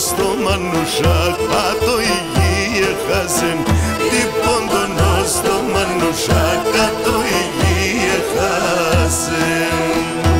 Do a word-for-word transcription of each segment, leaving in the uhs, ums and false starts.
στο μανουσάκ πατώ υγεία χάσεν τι πόντονο στο μανουσάκ πατώ υγεία χάσεν.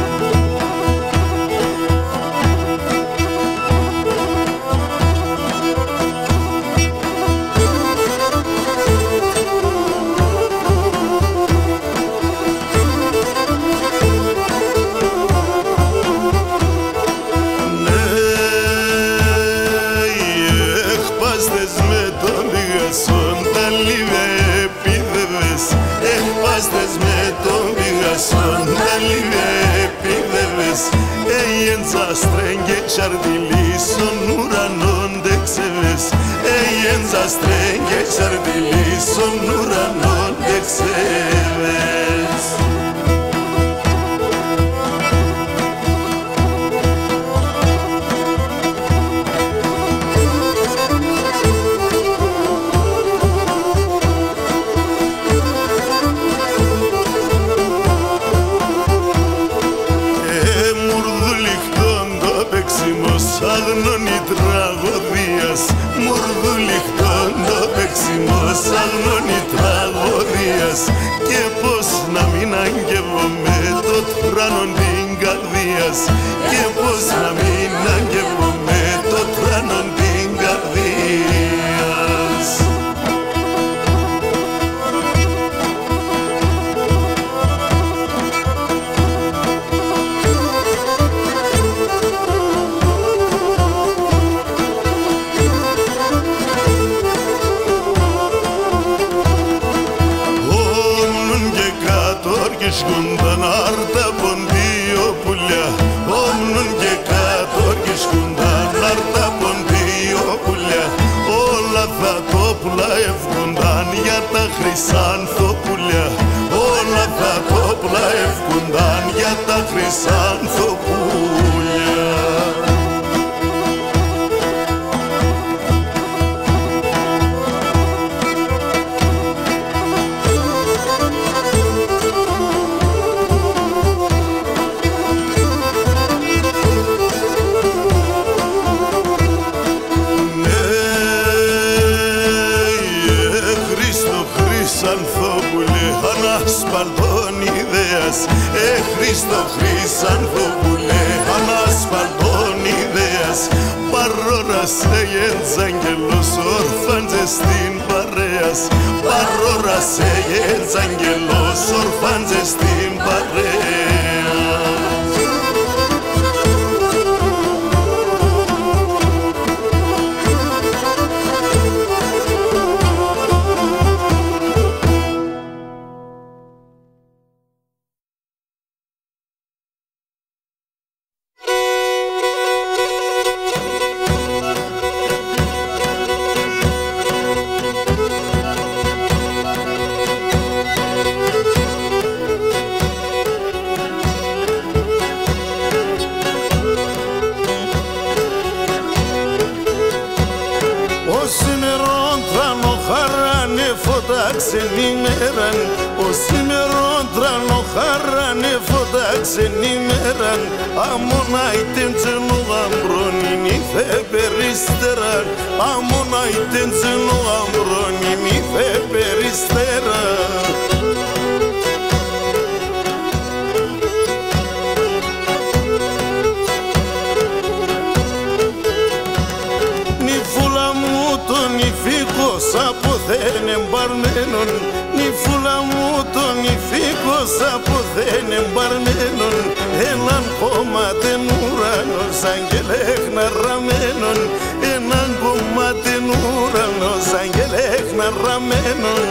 Σαρδιλίσον ουρανόν δε ξεβες Έγενζα στρέγγε σαρδιλίσον ουρανόν δε ξεβες. Αγνώνει τραγωδίας, μουρδουλιχτών το παίξιμος αγνώνει τραγωδίας και πως να μην αγγεύομαι το τράνον την καρδίας και πως να μην αγγεύομαι το τράνον την καρδίας. Σκούνταν άρτα ποντίο πουλιά, όμνουν και κάτω και σκούνταν άρτα ποντίο πουλιά. Όλα θα το πλαεύκουνταν για τα χρυσάνθοπουλιά, όλα θα το πλαεύκουνταν για τα χρυσάνθοπουλιά. Ανασπαλτών ιδέας, ε Χριστό Χρυσάνθοπουλε, ανασπαλτών ιδέας. Παρόρας έγενς αγγελός ορφάντζες στην παρέας, παρόρας έγενς αγγελός ορφάντζες στην παρέας. Ξενήμεραν, ο σήμερον τρανο χαράνε φώτα ξενήμεραν. Αμόνα ήτεν τσενο γαμπρόνιν ήθε περιστεραν, αμόνα ήτεν τσενο γαμπρόνιν ήθε περιστεραν. Νυφούλα μου τον ηφίκος από δεν εμπαρμένον, νυφούλα μου τον ηφίκος από δεν εμπαρμένον. Έναν κομμάτεν ουρανός αγγελέχνα ραμμένον, έναν κομμάτεν ουρανός αγγελέχνα ραμμένον.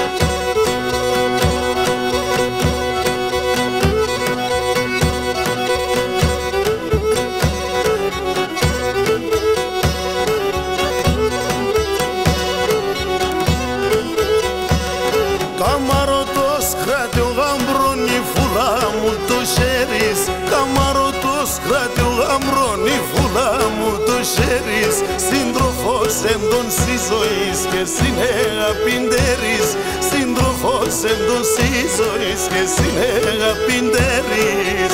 Καμαρωτός κράτη ο γαμπρόν νυφούλα μου το χέρις, καμαρωτός κράτη ο γαμπρόν νυφούλα μου το χέρις. Σύντροφος εντός της ζωής και συνεγαπιντερής, σύντροφος εντός της ζωής και συνεγαπιντερής.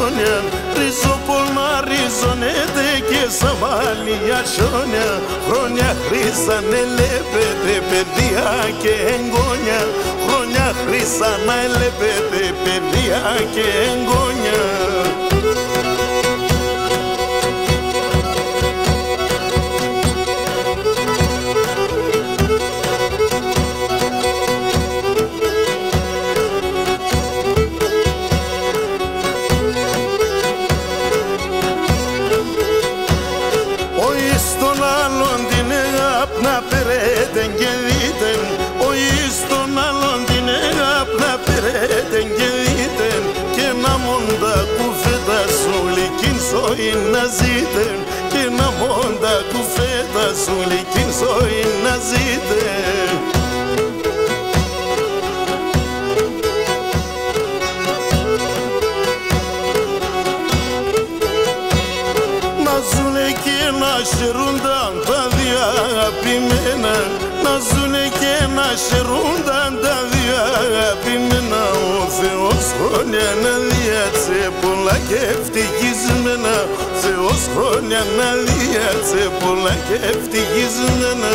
χρόνια, ριζοπολνά ριζωνέται και σαν μαλλιά σιόνια. Χρόνια χρήσα να ελέπετε παιδιά και εγγόνια, χρόνια χρήσα να ελέπετε παιδιά και εγγόνια. Να περέτε και δείτε, όχι στον άλλον την έγαπ να περέτε και δείτε, και να μόντα κουφέτα σου λυκήν ζωή να ζείτε, και να μόντα κουφέτα σου λυκήν ζωή να ζείτε. Να ζουνε και να χαιρούνταν τα αγαπημένα, να ζουνε και να χαιρούνταν τα δύο αγαπημένα. Ο Θεός χρόνια να διάτσε πολλά και ευτυχισμένα, ο Θεός χρόνια να διάτσε πολλά και ευτυχισμένα.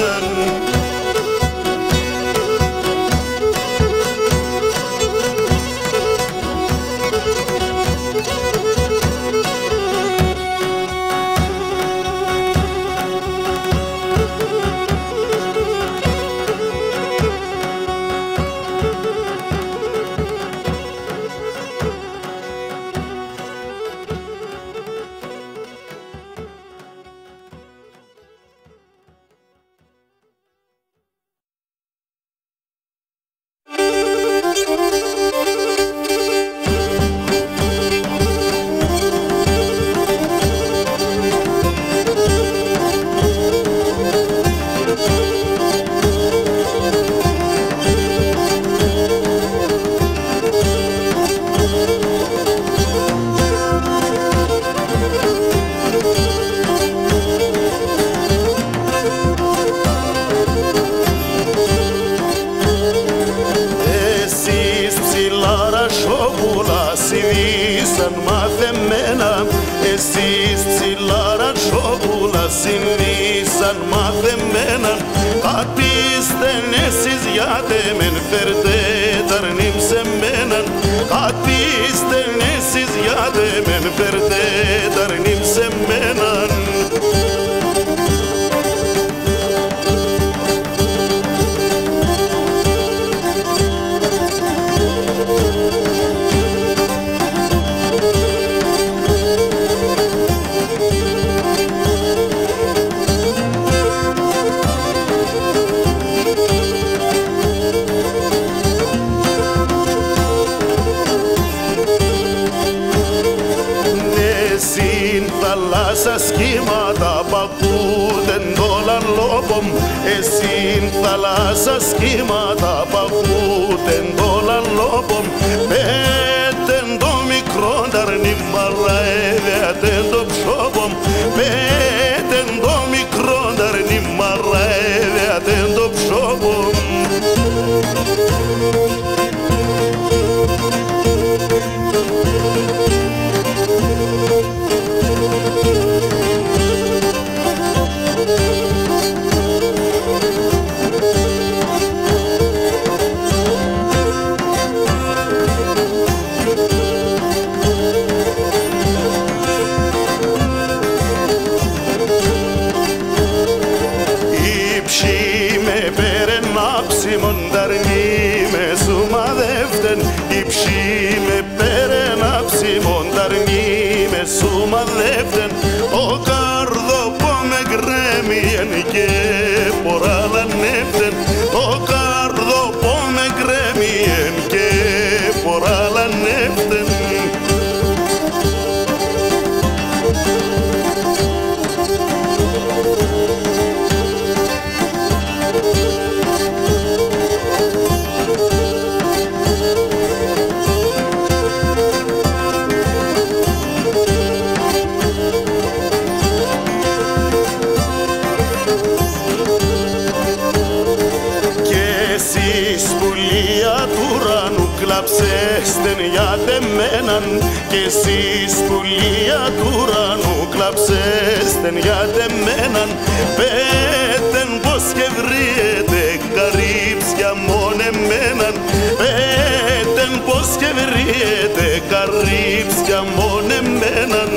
Εσείς ψηλάρα σόπουλα συνήθισαν μαθεμένα, κατήστεν εσείς γιατί μεν φέρτε ταρνήμ σε μέναν, κατήστεν εσείς γιατί μεν φέρτε ταρνήμ σε μέναν. Θαλάσσα σχήματα πακούτεν τόλαν λόπομ, εσύν θαλάσσα σχήματα πακούτεν τόλαν λόπομ, πέτεν το μικρό ταρνήμ μαραεύεται το ψόπομ, πέτεν το μικρό ταρνήμ μαραεύεται το ψόπομ. για δεμέναν κι εσείς πουλία του ουρανού κλαψέστεν για δεμέναν πέτεν πως και βριέτε καρύψια μόν εμέναν πέτεν πως και βριέτε καρύψια μόν εμέναν.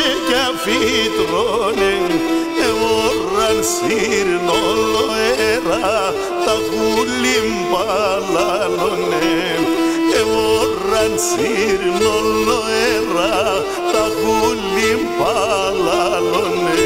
Fitro αέρα τα κουλιμπαλαλώνε εβόραν σύρνολο αέρα τα κουλιμπαλαλώνε.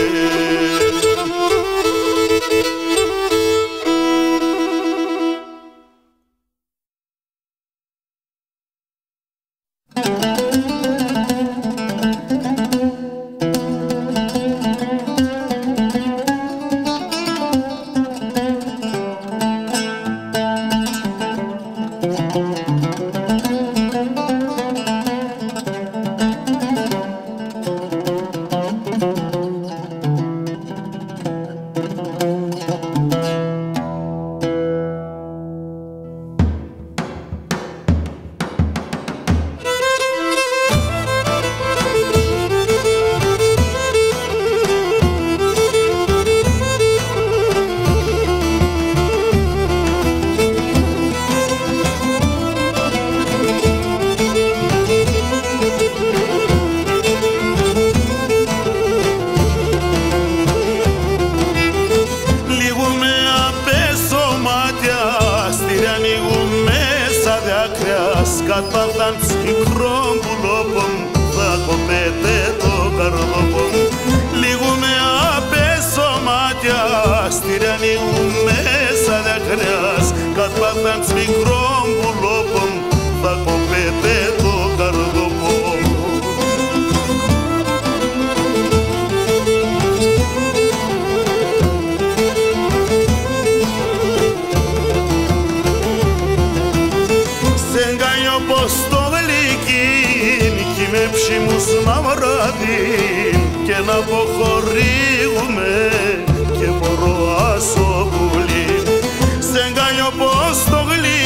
Και να αποχωρίγουμε και μπορώ ασόπουλη σε γκάνιο πως το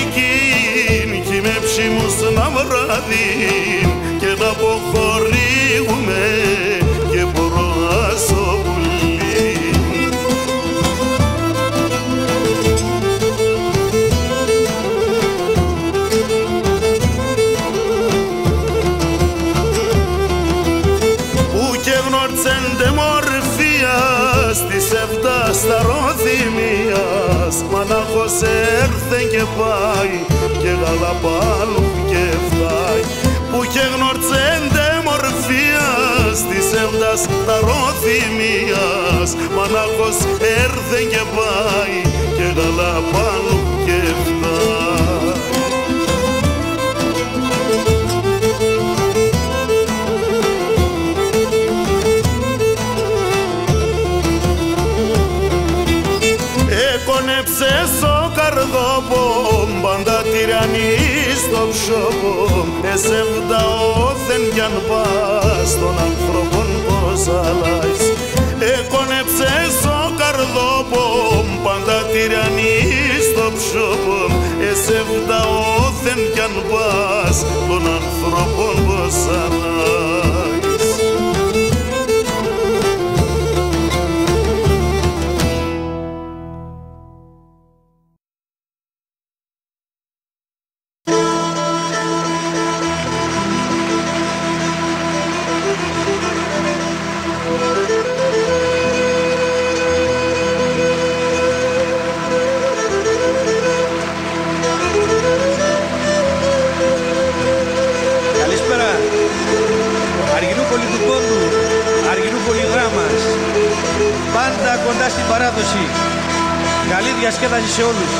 γλυκίν κι με ψήμους να βραδίν και να αποχωρίγουμε και μπορώ ασόπουλη. Της εφτά σταροθυμίας μανάχος έρθεν και πάει και γαλαπάλου και φτάει που και γνωρτσέντε μορφίας της εφτά σταροθυμίας μανάχος έρθεν και πάει και γαλαπάλου και φτάει. Έκονεψες ο καρδόπον πάντα τυραννή στο ψώπον εσέβδα όθεν κι αν πας των ανθρώπων πως αλλάζεις. Έκονεψες ο καρδόπον πάντα τυραννή στο ψώπον εσέβδα όθεν κι αν πας των ανθρώπων πως αλλάζεις. Πάντα κοντά στην παράδοση. Καλή διασκέδαση σε όλους.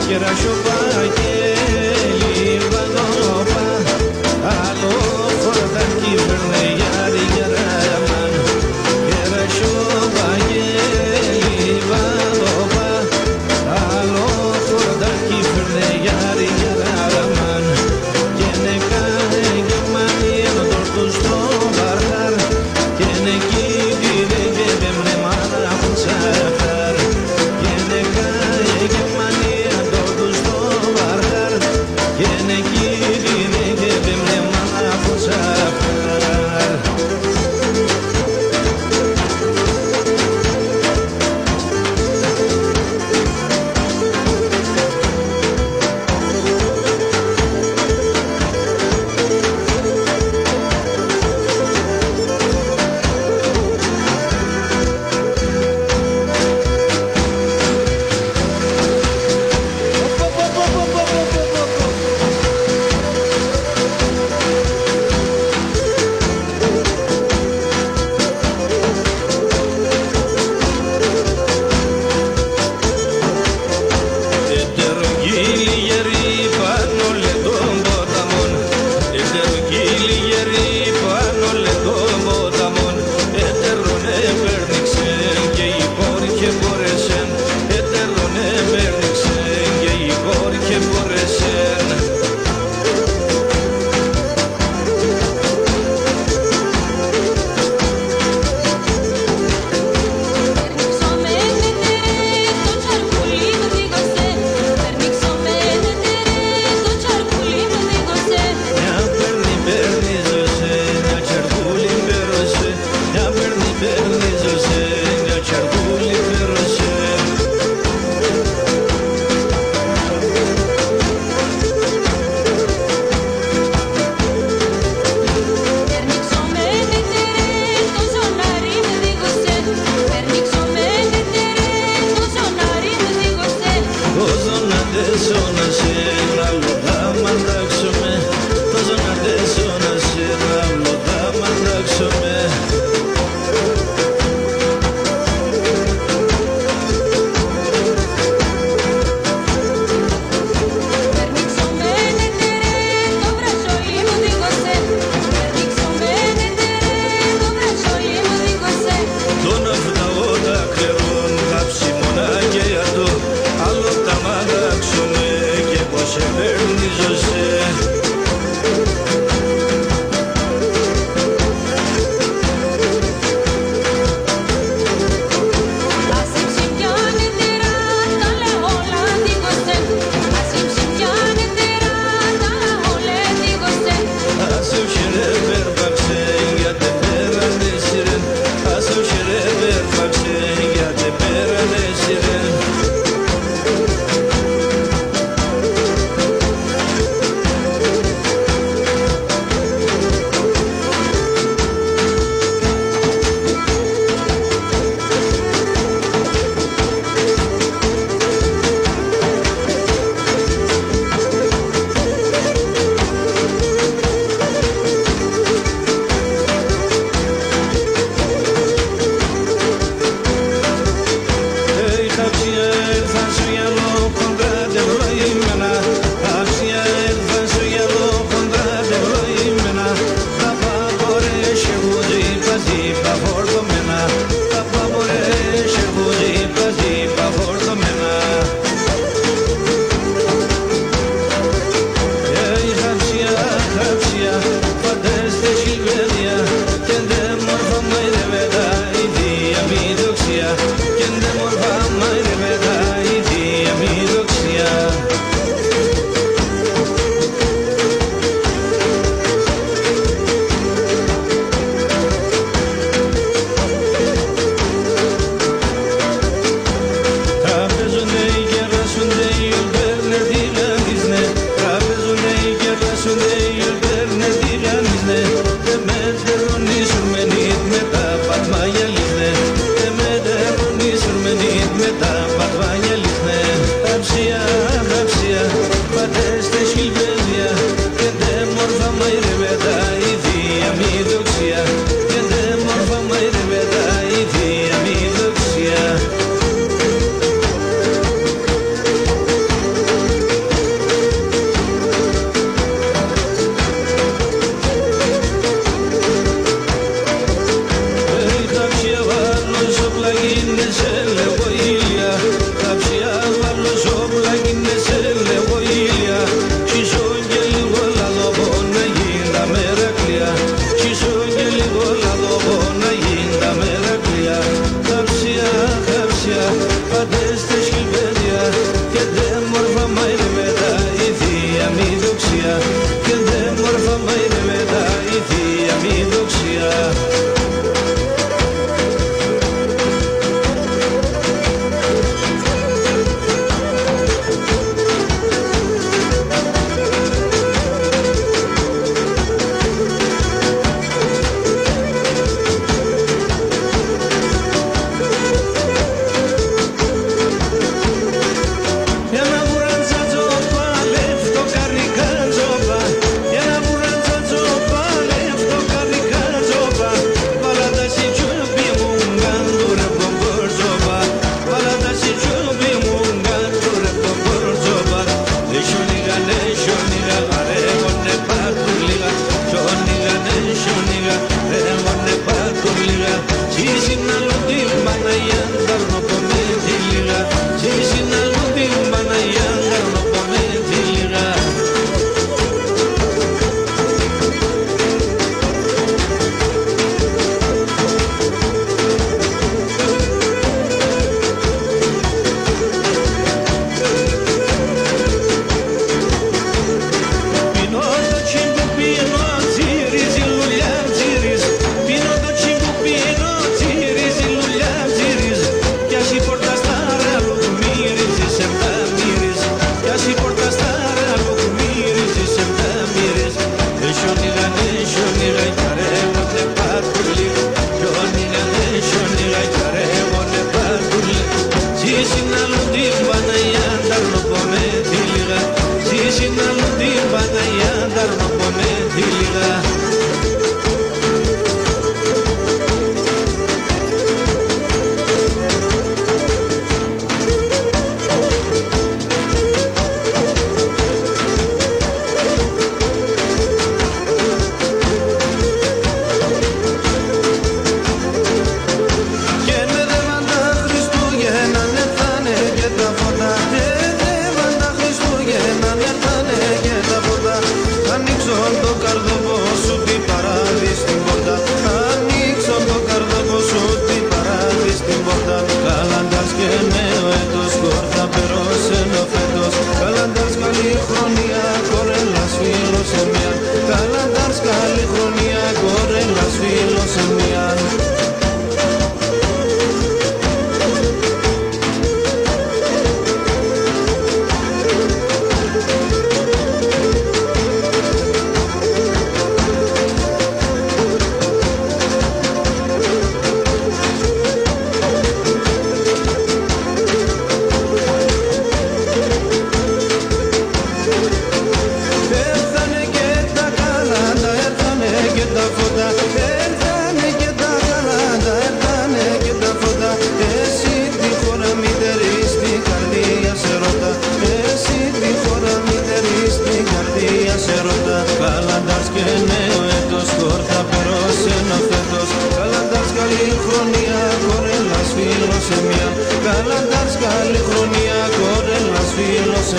σε παίρνει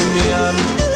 Bohemian.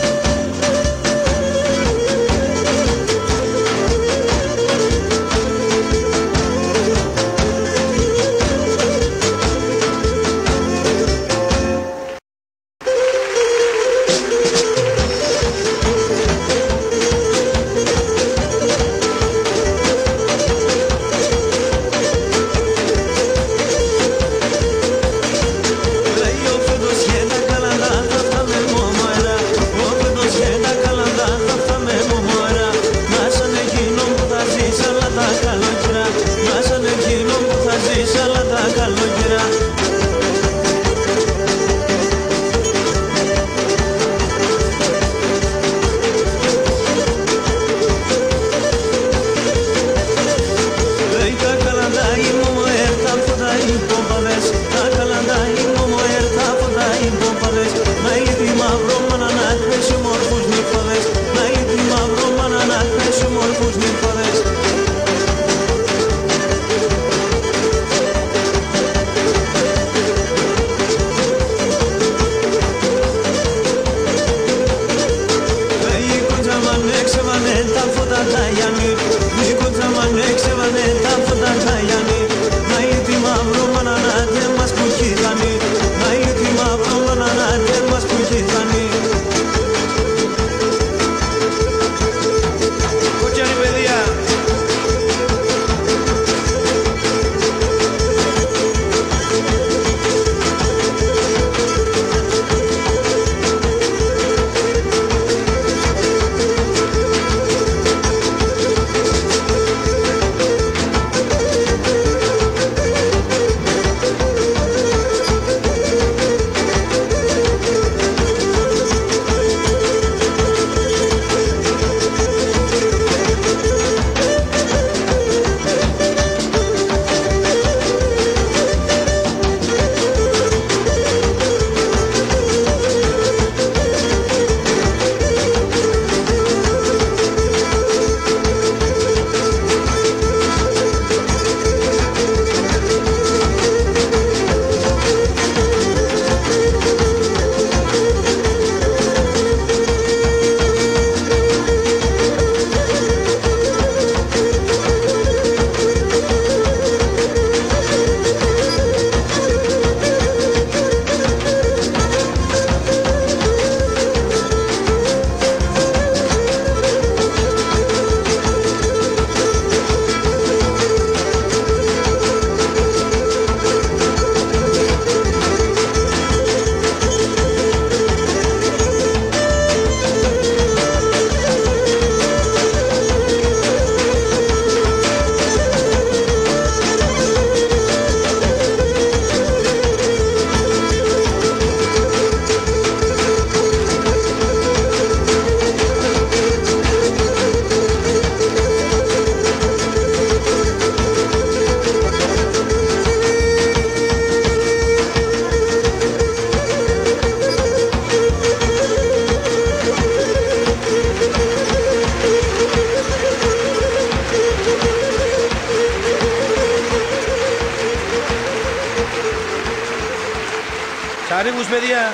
Χαρίγους, παιδιά.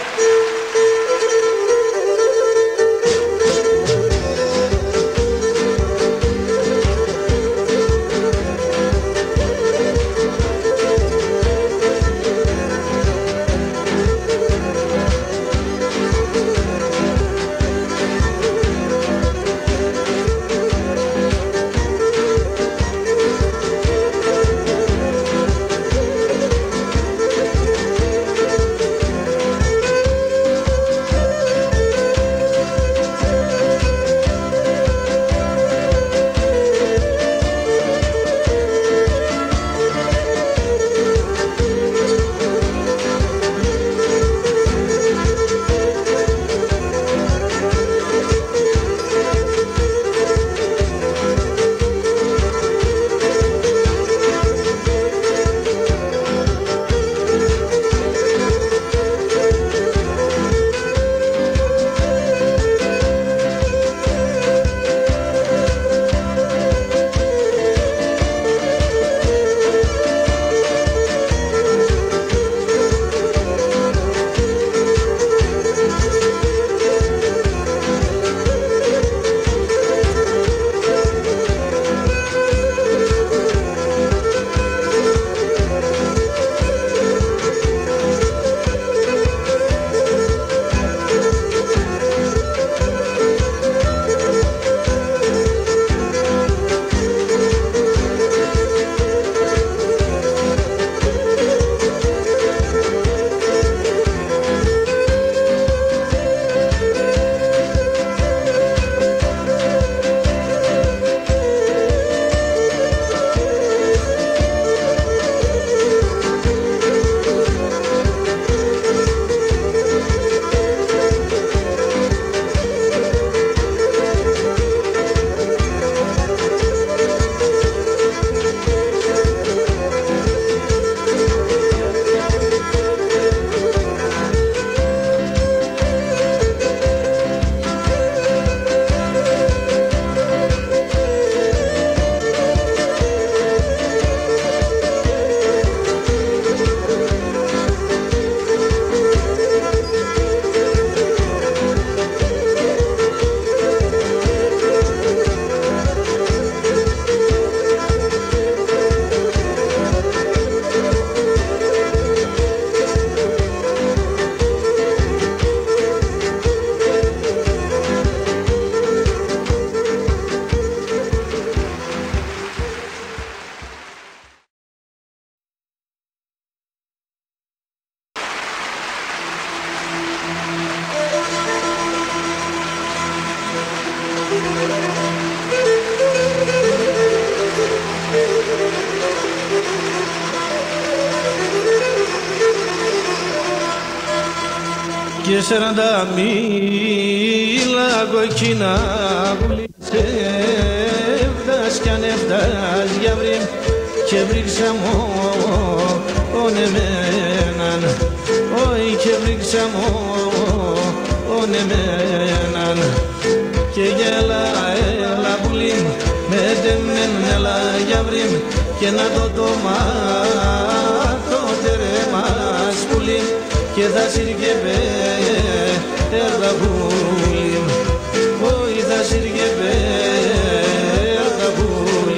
και σαράντα μίλα κοκκίνα πουλήσε φτάς κι αν έφτας για βρήμ και βρήξα μόνον εμέναν, όχι και βρήξα μόνον εμέναν και γέλα έλα πουλί με τεμέν έλα για βρήμ και να το τομάτο τερεμάς πουλί και θα συρκεπέ έρτα πουλί, όχι θα συρκεπέ έρτα πουλί.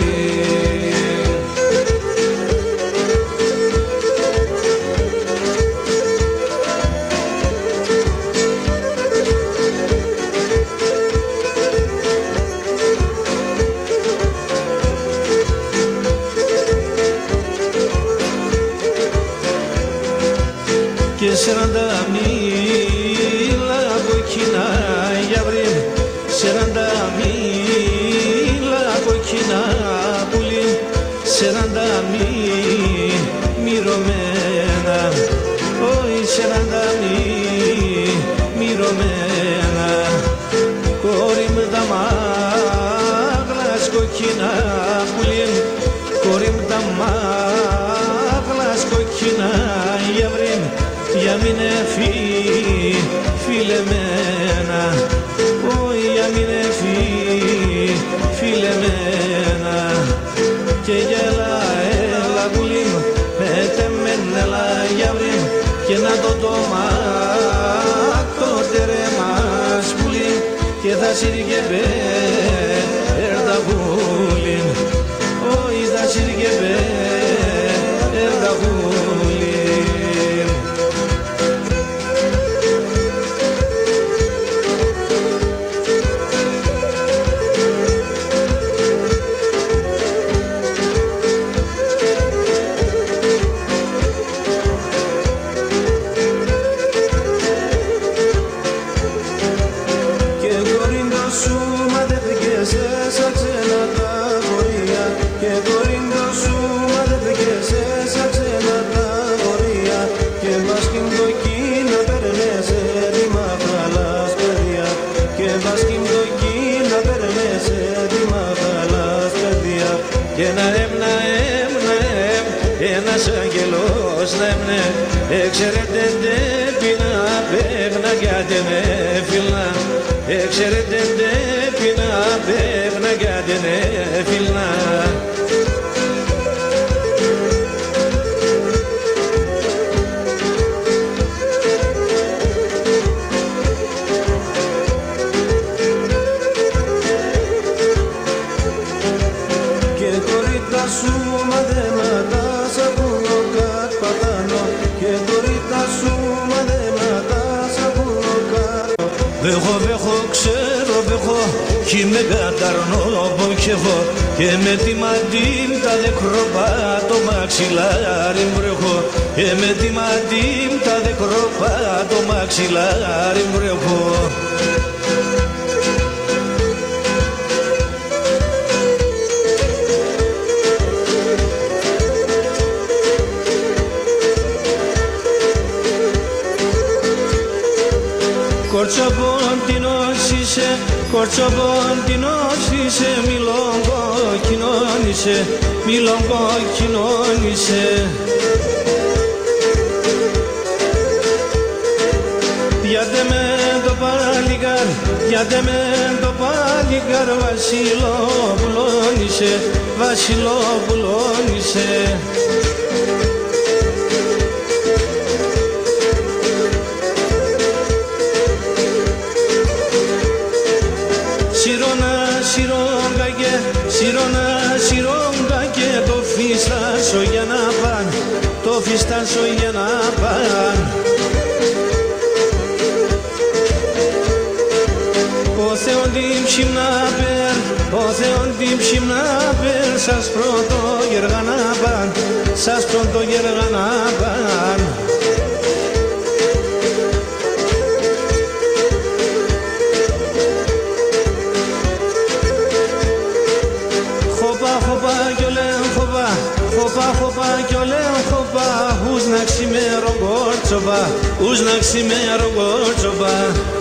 Και σαράντα μίλα κοκκίνα για βρήμ, σαράντα μίλα κοκκίνα πουλί, σαράντα μη μυρωμένα, όχι σαράντα μη μυρωμένα. Κόρη μου τα μάγλας κοκκίνα πουλί, κόρη μου τα μάγλας κοκκίνα για βρήμ, για μην εφή φιλεμένα, όχι για μην εφή φιλεμένα και γέλα έλα πουλί μου με τεμέν έλα για βρήμ και να το τομάτο τερεμάς πουλί και θα συρκεπέ έρτα πουλί, όχι θα συρκεπέ έρτα πουλί. Και να εμ, να εμ, να εμ, ένας αγγελός να εμνε, εξαιρετεν τέπεινα πεύνα γιατί με φιλνά, εξαιρετεν τέπεινα πεύνα γιατί με φιλνά. Βέχω, βέχω, ξέρω, βέχω κι με καταρνώ ποχεύω και με τη μαντίμ τα δεκροπά το μαξιλάρι βρέχω και με τη μαντίμ τα δεκροπά το μαξιλάρι βρέχω. Κορτσοποντινός είσαι, κορτσοποντινός είσαι, μιλογκοκκινόν είσαι, μιλογκοκκινόν είσαι. Πιάτε με το παλικάρ, πιάτε με το παλικάρ, Βασιλόπουλον είσαι, Βασιλόπουλον είσαι. Σιρόνα, σιρόγκακε, σιρόνα, σιρόγκακε, το φιστάσω για να παν, το φιστάσω για να παν. Ο Θεόν την ψημνάπερ, ο Θεόν την ψημνάπερ, σας πρώτο γεργά να παν, σας πρώτο γεργά να παν. Χοπα, χοπα κι ολέν χοπα, ούς να ξημέρω κορτσο gorcoba, uznak simero gorcoba.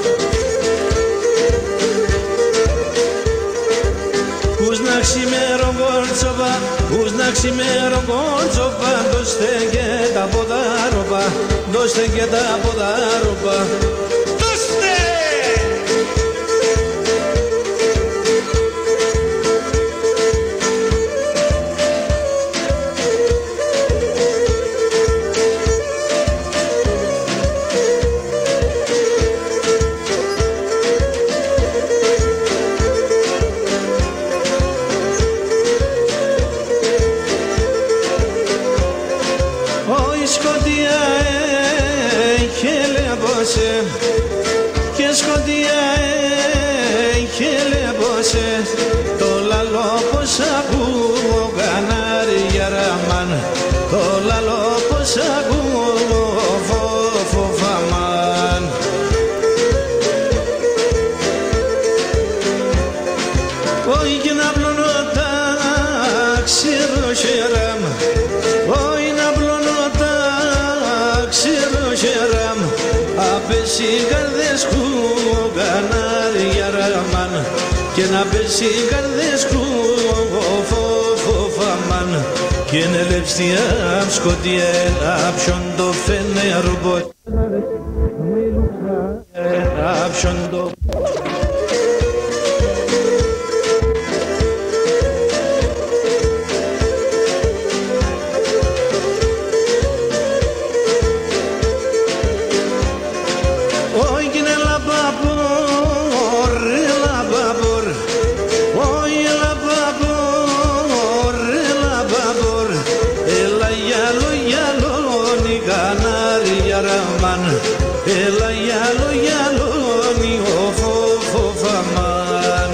Uznak simero gorcoba, uznak simero gorcoba, doste geda podaroba, doste geda podaroba. Doste! Και σκοτία έχει λεμπόσε το λαλό πως ακούω κανάρια ραμάν, το λαλό πως ακούω φοφαμάν. Όχι και να πλώνω τα ξηροχεράμ, όχι να πλώνω τα ξηροχεράμ, απέσει καρδές που κανάρια ραμάν και να πέσει καρδές που φοφαμάν και είναι λευστιά σκοτία άψον το φενέρμπο άψον το έλα γιάλο γιάλο νιώ φοφαμάν.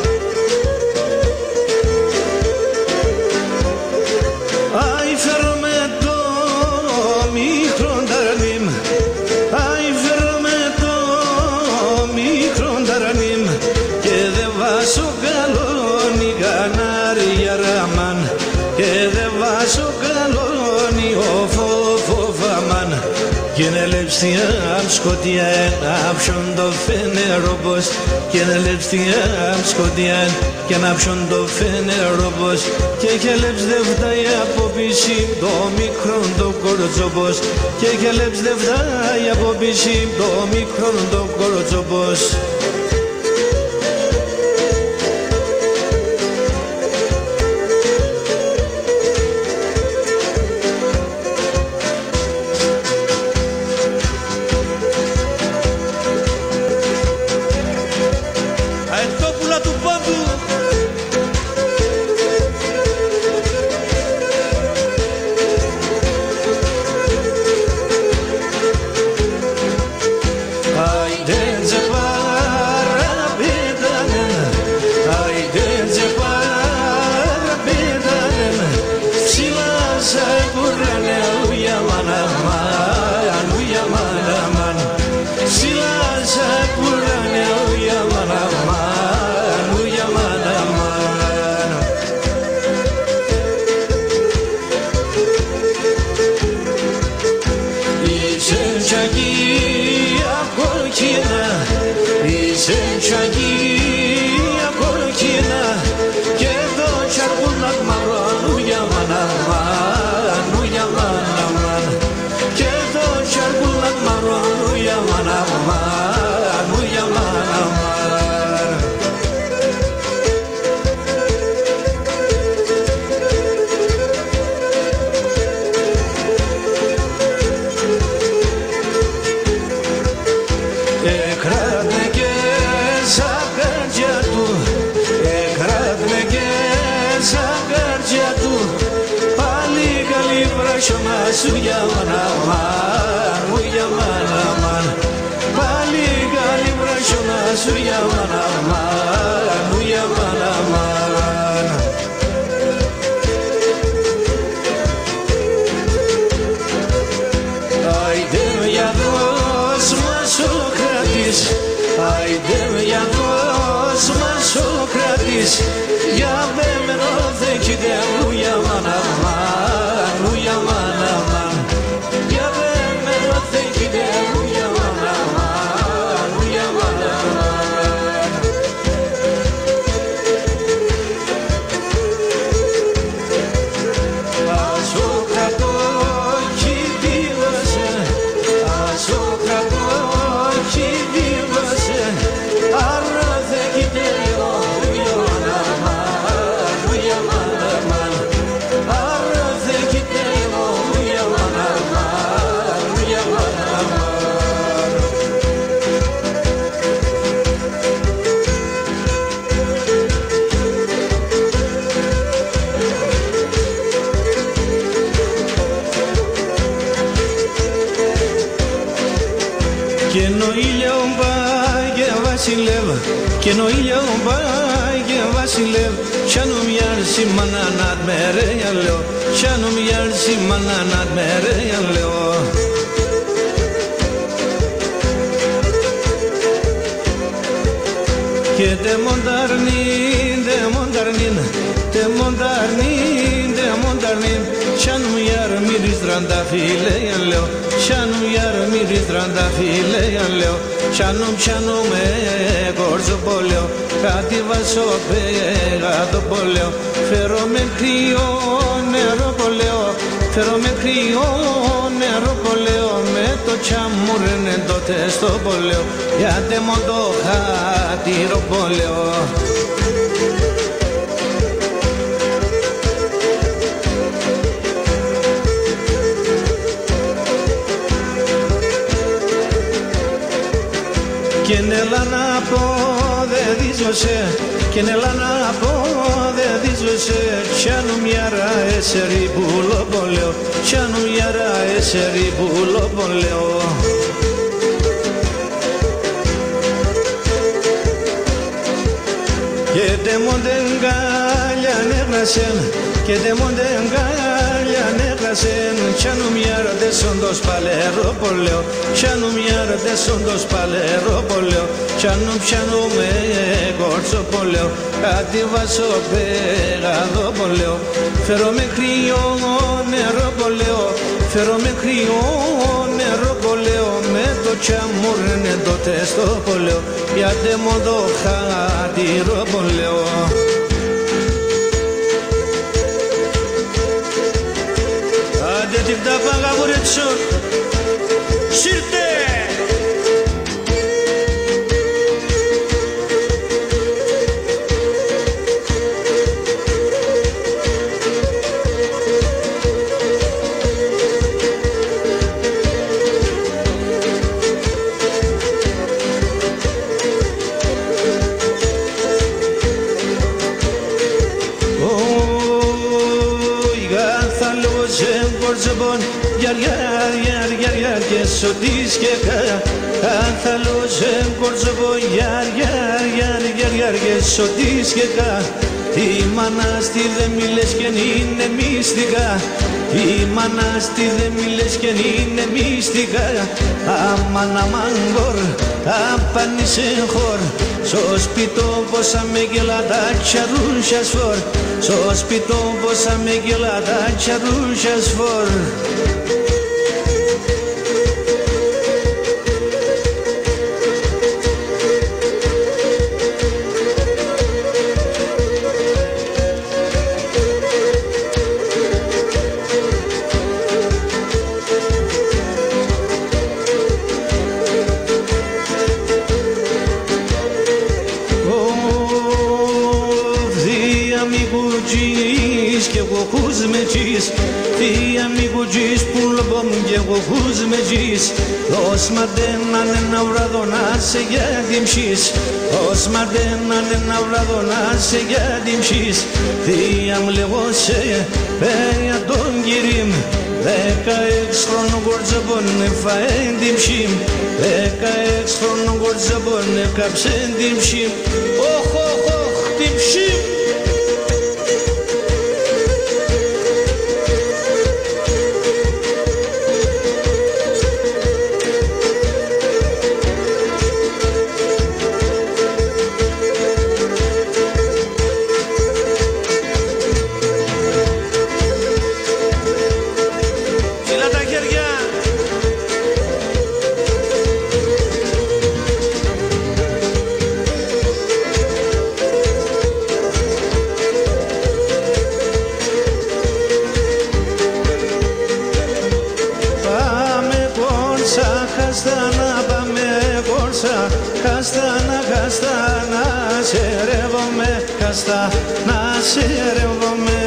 Άι φέρω με το μικρό ταρανίμ, άι φέρω με το μικρό ταρανίμ και δε βάσω καλόνι κανάρια ραμάν και δε βάσω καλόνι ο φοφαμάν. Και είναι λευστιά σκοτία άψον το φενέροπος και είναι λευστιά σκοτία και άψον το φενέροπος και έχει λευστεύτα από πισί το μικρό το κορτσόπος και έχει λευστεύτα από πισί το μικρό το κορτσόπος. Σου για μαναμάν, μου για μαναμάν, πάλι καλή βρασιώνα σου για μαναμάν, μου για μαναμάν. Άιντε με για δώσ' μας ο κρατής, άιντε με για δώσ' μας ο κρατής, για δε με ροθέκειτε μου για μαναμάν, μου για μαναμάν. Think βασιλεύ και ενώ ήλιο πάει και βασιλεύ κι αν μου μοιάζει μανανάτ με ρε λέω κι αν μου μοιάζει μανανάτ με ρε λέω και τε μονταρνίν, τε μονταρνίν, τε μονταρνίν, τε μονταρνίν κι αν μου γιάρ μυρις τρανταφύλε λέω κι αν μου γιάρ μυρις τρανταφύλε λέω κι αν μου πιάνω με κόρτσο πόλεο κάτι βάσω πέγα το πόλεο φέρω με κρύο νερό πόλεο φέρω με κρύο νερό πόλεο με το τσαμούρνε τότε στο πόλεο γιατί μου το χατήρο πόλεο και νέλα να πω δε δίζωσε και νέλα να πω δε δίζωσε κι anu μιάρα εσερι πουλο πόλεο κι anu μιάρα εσερι πουλο πόλεο και τε μοντεγκάλια νέγρασεν και τε μοντεγκάλια νέγρασεν κι anu μιάρα δε σόντος παλέρο πόλεο κι anu μιάρα δε σόντος παλέρο πόλεο κι anu πιάνω με κόρτσο πόλεο κάτι βάσω πέγαδο πόλεο φέρω με κρύο νερό πόλεο φέρω με κρύο νερό πόλεο με το τσαμούρνε τότε στο πόλεο γιατί μου το χατήρο πόλεο άντε την τάπαγα βουρέτσο σύρτε Yar yar yar yar yar que sotis que ca Άθαλος εγκορζοβο yar yar yar yar yar que sotis que ca Η μάνα στη δε μιλες και είναι μυστικά Η μάνα στη δε μιλες και είναι μυστικά Αμάνα μάγκορ απάνει σε χωρ Στο σπιτό πόσα με γελάτα τσαρούσια σφορ Στο σπιτό πόσα με γελάτα τσαρούσια σφορ Τι αμίγου τζις που λομπομ και εγώ χούς με τζις Ως μαντέναν ένα βράδο να σε για δημψείς Ως μαντέναν ένα βράδο να σε για δημψείς Τι αμ λέγω σε πέα τον κυρίμ Δέκα έξ χρόνων κορτζαμπον εφαέν δημψήμ Δέκα έξ χρόνων κορτζαμπον εκάψεν δημψήμ Όχ, όχ, όχ, δημψήμ Καστάνα πάμε κόρσα, καστάνα, καστάνα, σερεύομαι, καστάνα, σερεύομαι.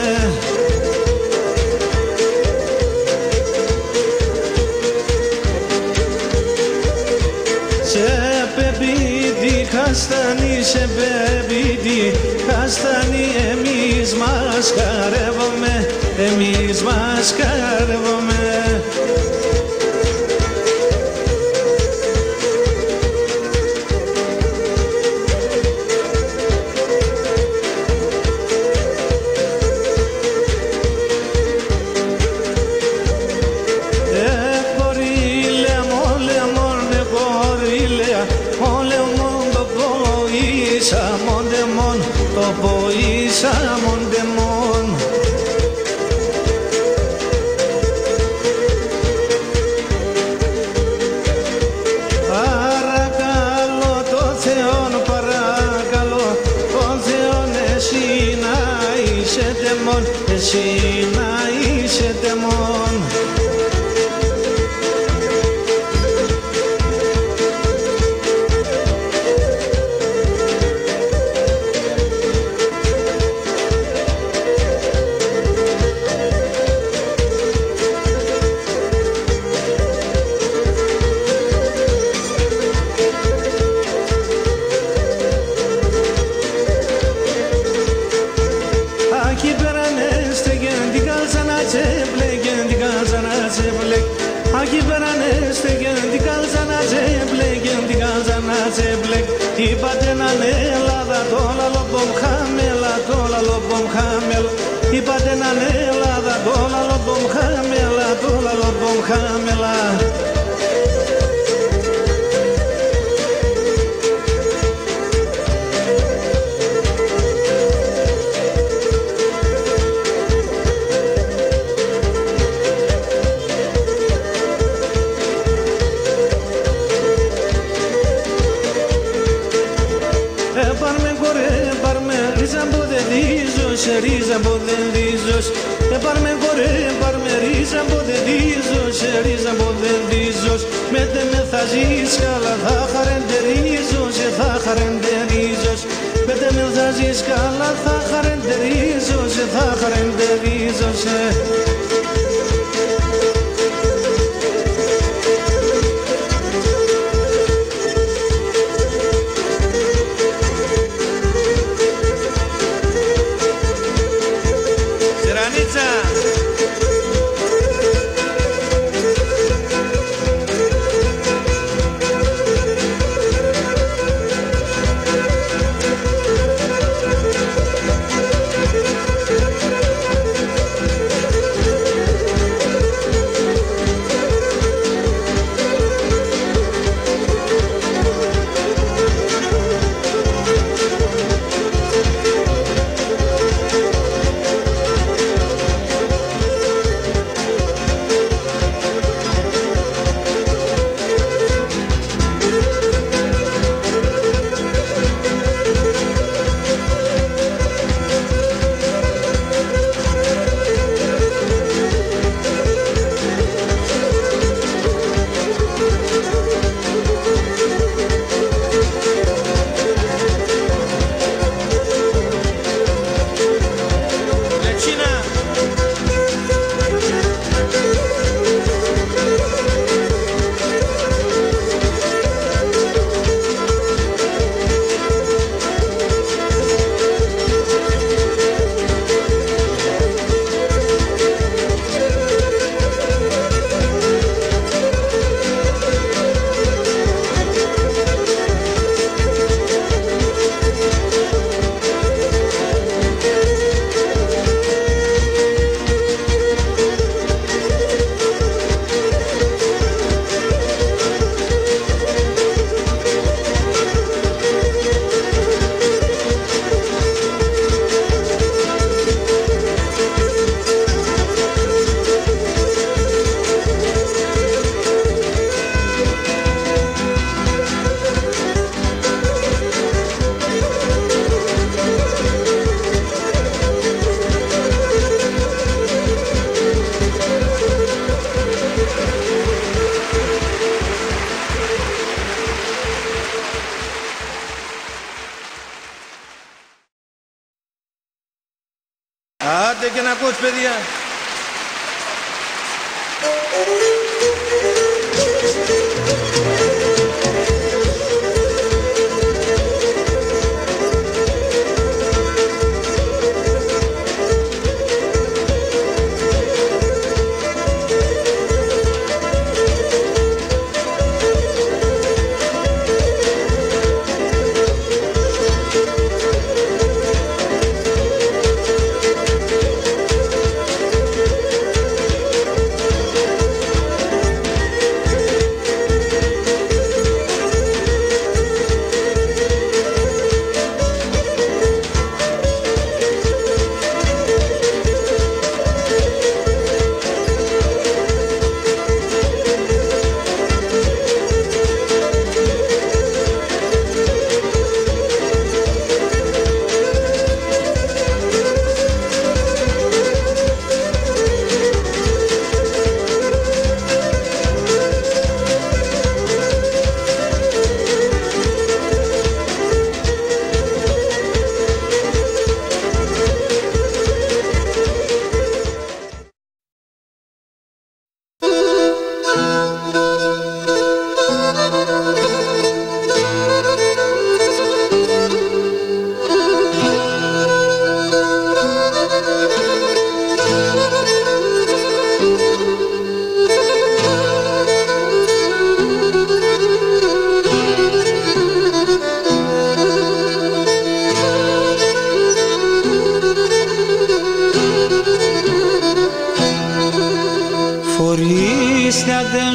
Σε πεπίτι, καστάνι, σε πεπίτι, καστάνι, εμείς μας καρεύομαι, εμείς μας καρεύομαι. poisa mon demon, to poisa mon demon. Παρακαλώ το Θεόν, παρακαλώ το Θεόν, εσύ να είσαι δαιμόν, εσύ να είσαι δαιμόν. Είπατε να είναι Ελλάδα, το λαλόμπομ χαμέλα, το λαλόμπομ χαμέλα. Είπατε να είναι Ελλάδα, το λαλόμπομ χαμέλα, το λαλόμπομ χαμέλα. Ρίζα μποδεντίζος, πάρμε κορέ, πάρμε ρίζα μποδεντίζος, ρίζα μποδεντίζος. Μέτε με θα ζεις καλά, θα χαρεντερίζος, θα χαρεντερίζος. Μέτε με θα ζεις καλά, θα χαρεντερίζος, θα χαρεντερίζος. Άντε και να ακούς, παιδιά.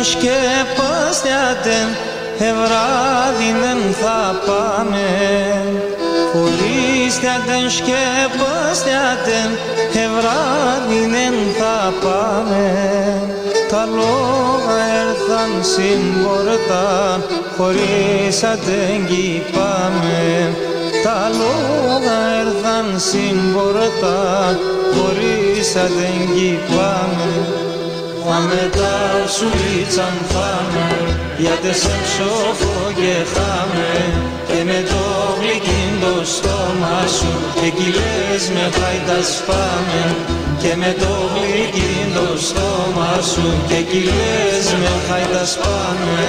σκεπάστιατε, ευράδυ δεν θα πάμε. Χωρίστιατε, σκεπάστιατε, ευράδυ δεν θα πάμε. Τα λόγα έρθαν συμπορτά, χωρίσατε κι πάμε. Τα λόγα έρθαν συμπορτά, χωρίσατε κι πάμε. Φάμε τα σουλίτσαν φάμε, γιατί σε ψόφο και χάμε. Και με το γλυκίν το στόμα σου, εκεί λες με χάιτα σπάμε. Και με το γλυκίν το στόμα σου, και εκεί λες με χάιτα σπάμε.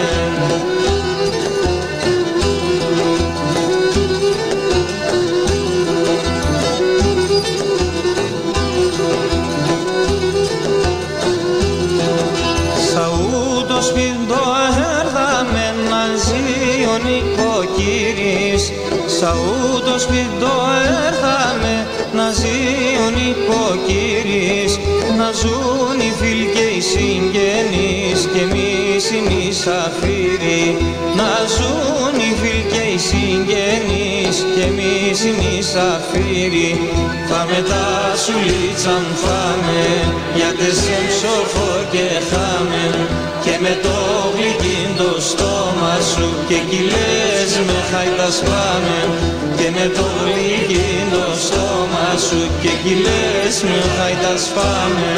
Σα ούτω σπιτό έρθαμε να ζει ο νοικοκύρης, να ζουν οι φίλοι και οι συγγενείς και εμείς οι μισαφίροι. Να ζουν οι φίλοι και οι συγγενείς και εμείς οι μισαφίροι. Φάμε τα σουλίτσαν φάμε, γιατί σε ψόφο και χάμε. Και με το γλυκίν το στόμα σου, και εκεί λες με χάιτα σπάμε. Και με το γλυκίν το στόμα σου, και εκεί λες με χάιτα σπάμε.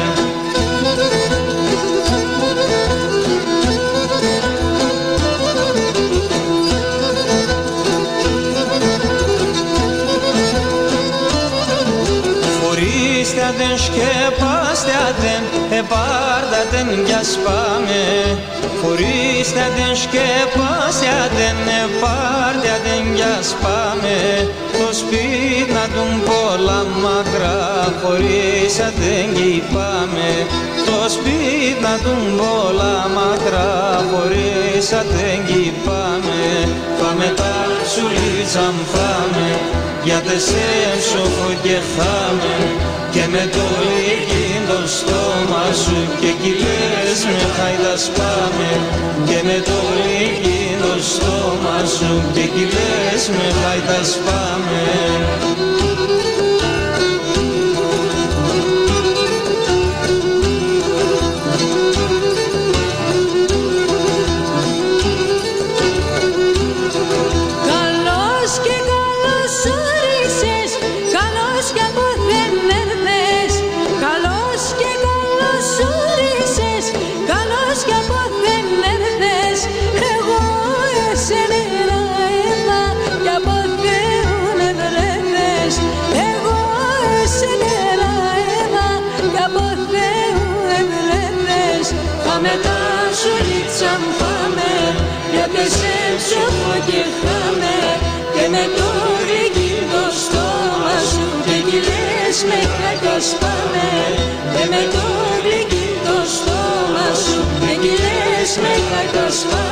Φορίστιατεν, σκεπάστιατεν, επάρτατεν κι ας πάμε. Φορίστιατεν, σκεπάστιατεν, επάρτατεν κι ας πάμε. Το σπίτι να τον πολλά μακρά, χωρίσατεν κι πάμε. Το σπίτι να τον πολλά μακρά, χωρίσατεν κι πάμε. Πάμε τα σουλίτσαν φάμε, γιατί σε ψόφο και χάμε. Και με το γλυκίν το στόμα σου, και εκεί λες με χάιτα σπάμε. Και με το γλυκίν το στόμα σου, και εκεί λες με χάιτα σπάμε. Σε ψόφο και χάμε, και με το γλυκίν το στόμα σου, και εκεί λες με χάιτα σπάμε. Και με το γλυκίν το στόμα σου, και εκεί λες με χάιτα σπάμε.